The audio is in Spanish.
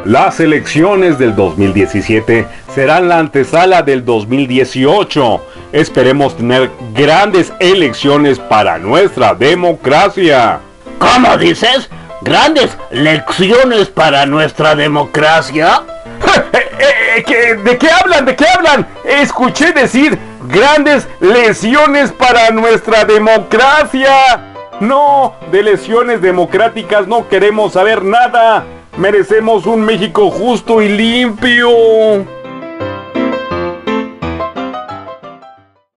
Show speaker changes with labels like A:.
A: Las elecciones del 2017 serán la antesala del 2018. Esperemos tener grandes elecciones para nuestra democracia.
B: ¿Cómo dices? ¿Grandes lecciones para nuestra democracia?
A: ¿De qué hablan? ¿De qué hablan? Escuché decir grandes lesiones para nuestra democracia. No, de lesiones democráticas no queremos saber nada. Merecemos un México justo y limpio.